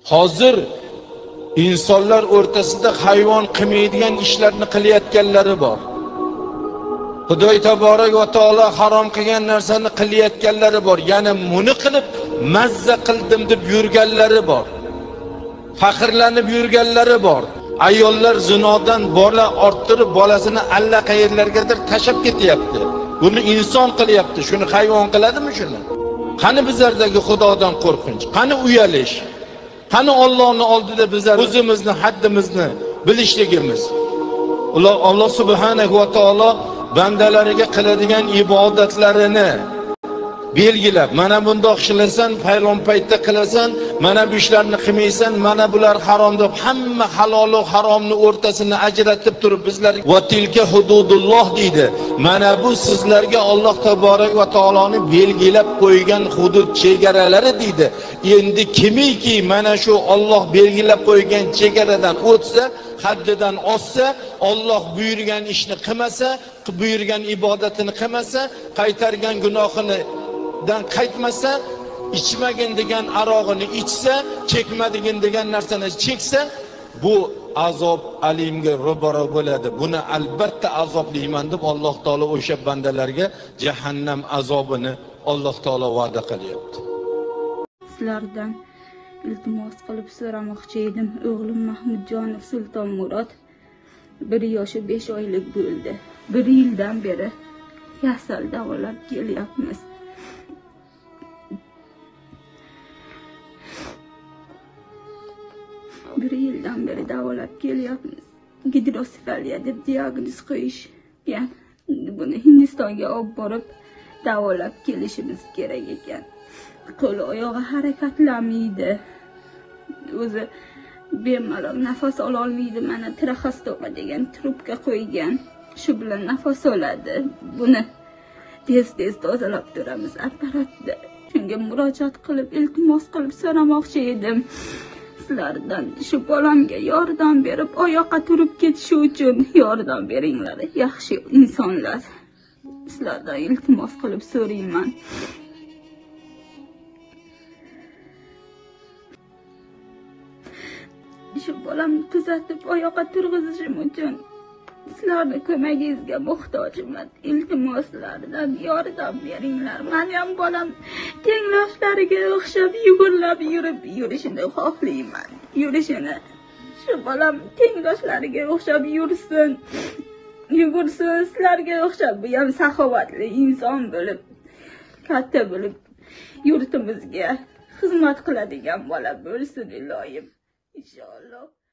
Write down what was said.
Hozir insonlar o'rtasida hayvon qilmaydigan ishlarni qilayotganlari bor. Xudoy taborak va taolo harom qilgan narsani qilayotganlari bor. Ya'ni buni qilib mazza qildim deb yurganlari bor. Faxrlanib yurganlari bor. Ayollar zinodan bola orttirib bolasini allaqayerlargadir tashab ketyapti. Buni inson qilyapti. Shuni hayvon qiladimi shuni? Qani bizlardagi Xudodan qo'rqinch? Qani uyalish? Qani Allohning oldida bizlar o'zimizni haddimizni bilishligimiz? Alloh subhanahu va taolo bandalariga qiladigan ibodatlarini belgilab, mana bundoq qilasan, paylon paytda qilasan, mana bu ishlarni qilmaysan, mana bular harom deb hamma halol va haromni o'rtasini ajratib turib bizlar va tilka hududulloh deydi. Mana bu sizlarga Alloh taborak va taoloning belgilab qo'ygan hudud chegaralari deydi. Endi kimiki mana shu Alloh belgilab qo'ygan chegaradan o'tsa, haddidan oshsa, Alloh buyurgan ishni qilmasa, buyurgan ibodatini qilmasa, qaytargan gunohini dan qaytmasa, ichmagin degan arog'ini ichsa, chekmadigin degan narsani cheksa, bu azob alimga ro'baro bo'ladi. Buni albatta azoblayman deb Alloh taolo o'sha bandalarga jahannam azobini Alloh taolo va'da qilyapti. Sizlardan iltimos qilib so'ramoqchi edim. O'g'lim Mahmudjonov Sulton Murod 1 yoshi 5 oylik bo'ldi. 1 yildan beri kasal davolab kelyapmiz. Bir yildan beri davolab kelyapmiz. Gidrosefaliya deb diagnoz qo'yishgan. Buni Hindistonga olib borib davolab kelishimiz kerak ekan. Qo'l oyog'i harakatlanmaydi. O'zi bemalol nafas ola olmaydi. Mana traxostoma degan trubka qo'ygan. Shu bilan nafas oladi. Buni tez tozalab turamiz apparatda. Shunga murojaat qilib, iltimos qilib so'ramoqchi edim. Sizlardan shu bolamga yordam berib, oyoqqa turib ketishi uchun yordam beringlar, yaxshi insonlar. Sizlardan iltimos qilib so'rayman. Shu bolamni tuzatib oyoqqa turg'izishim uchun sizlarning ko'magingizga muhtojman. Iltimoslardan yordam beringlar. Meni ham bolam tengdoshlariga o'xshab yugurlab yurishini xohlayman. Yurishini. Shu bolam tengdoshlariga o'xshab yursin. Yugursin, sizlarga o'xshab bu ham saxovatli inson bo'lib, katta bo'lib yurtimizga xizmat qiladigan bola bo'lsin iloyim. İnşallah.